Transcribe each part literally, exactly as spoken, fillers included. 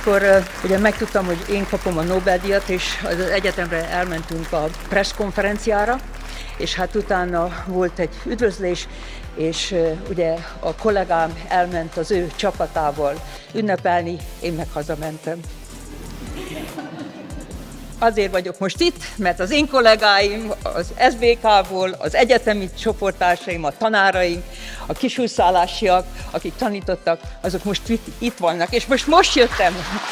amikor ugye megtudtam, hogy én kapom a Nobel-díjat, és az egyetemre elmentünk a presszkonferenciára, és hát utána volt egy üdvözlés, és ugye a kollégám elment az ő csapatával ünnepelni, én meg hazamentem. Azért vagyok most itt, mert az én kollégáim az es bé ká-ból, az egyetemi csoporttársaim, a tanáraim, a kisúszállásiak, akik tanítottak, azok most itt, itt vannak, és most most jöttem.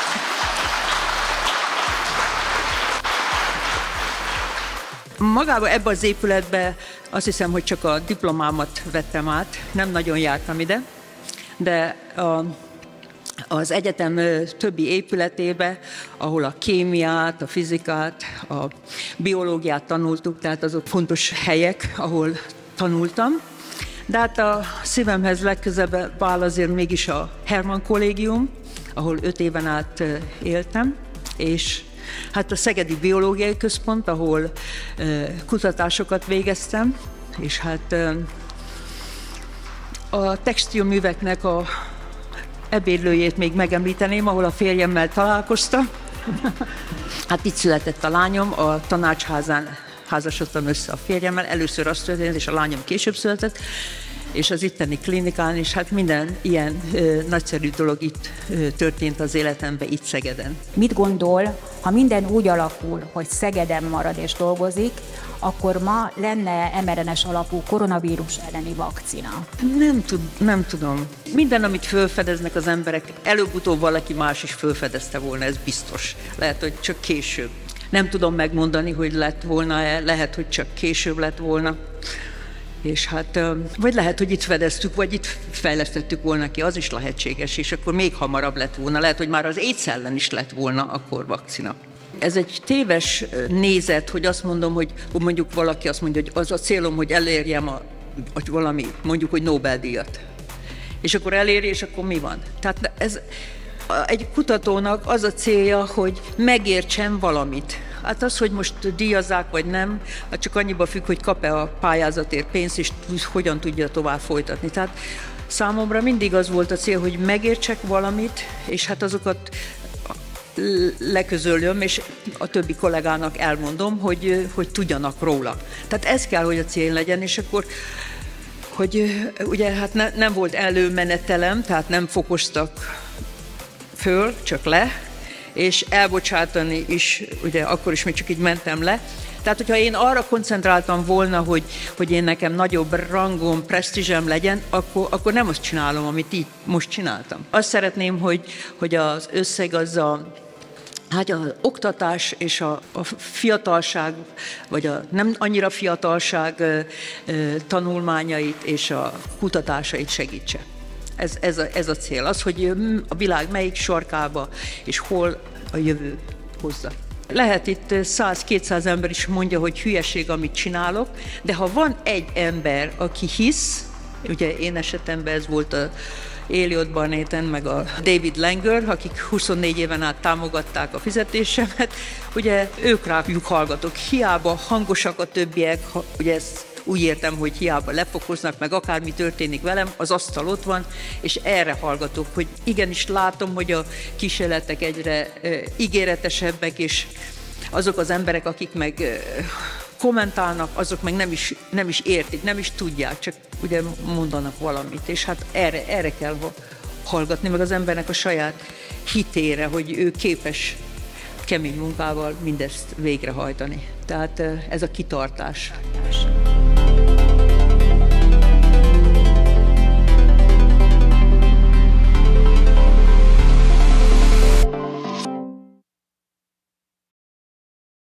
Magában ebbe az épületbe azt hiszem, hogy csak a diplomámat vettem át, nem nagyon jártam ide, de a az egyetem többi épületébe, ahol a kémiát, a fizikát, a biológiát tanultuk, tehát azok fontos helyek, ahol tanultam. De hát a szívemhez legközelebb áll azért mégis a Hermann Kollégium, ahol öt éven át éltem, és hát a Szegedi Biológiai Központ, ahol kutatásokat végeztem, és hát a textilműveknek a ebédlőjét még megemlíteném, ahol a férjemmel találkoztam. Hát itt született a lányom, a tanácsházán házasodtam össze a férjemmel, először azt történt, és a lányom később született, és az itteni klinikán, és hát minden ilyen ö, nagyszerű dolog itt ö, történt az életemben, itt Szegeden. Mit gondol, ha minden úgy alakul, hogy Szegeden marad és dolgozik, akkor ma lenne em er en es alapú koronavírus elleni vakcina? Nem, tud, nem tudom. Minden, amit felfedeznek az emberek, előbb-utóbb valaki más is felfedezte volna, ez biztos. Lehet, hogy csak később. Nem tudom megmondani, hogy lett volna-e, lehet, hogy csak később lett volna. És hát, vagy lehet, hogy itt fedeztük, vagy itt fejlesztettük volna ki, az is lehetséges, és akkor még hamarabb lett volna. Lehet, hogy már az AIDS ellen is lett volna akkor vakcina. Ez egy téves nézet, hogy azt mondom, hogy mondjuk valaki azt mondja, hogy az a célom, hogy elérjem a, hogy valami, mondjuk, hogy Nobel-díjat. És akkor eléri, és akkor mi van? Tehát ez egy kutatónak az a célja, hogy megértsen valamit. Hát az, hogy most díjazzák vagy nem, hát csak annyiba függ, hogy kap-e a pályázatért pénzt, és hogyan tudja tovább folytatni. Tehát számomra mindig az volt a cél, hogy megértsek valamit, és hát azokat leközöljön, és a többi kollégának elmondom, hogy, hogy tudjanak róla. Tehát ez kell, hogy a cél legyen, és akkor, hogy ugye hát ne, nem volt előmenetelem, tehát nem fokoztak föl, csak le, és elbocsátani is, ugye akkor is még csak így mentem le. Tehát, hogyha én arra koncentráltam volna, hogy, hogy én nekem nagyobb rangom, presztízsem legyen, akkor, akkor nem azt csinálom, amit így most csináltam. Azt szeretném, hogy, hogy az összeg az a Hát az oktatás és a, a fiatalság, vagy a nem annyira fiatalság tanulmányait és a kutatásait segítse. Ez, ez, a, ez a cél. Az, hogy a világ melyik sarkába és hol a jövő hozza. Lehet itt száz-kétszáz ember is mondja, hogy hülyeség, amit csinálok, de ha van egy ember, aki hisz, ugye én esetemben ez volt a Elliot Barnéten, meg a David Langer, akik huszonnégy éven át támogatták a fizetésemet, ugye ők rájuk hallgatok. Hiába hangosak a többiek, ugye ezt úgy értem, hogy hiába lefokoznak, meg akármi történik velem, az asztal ott van, és erre hallgatok, hogy igenis látom, hogy a kísérletek egyre e, ígéretesebbek, és azok az emberek, akik meg e, kommentálnak, azok meg nem is, nem is értik, nem is tudják, csak ugye mondanak valamit, és hát erre, erre kell hallgatni, meg az embernek a saját hitére, hogy ő képes kemény munkával mindezt végrehajtani. Tehát ez a kitartás.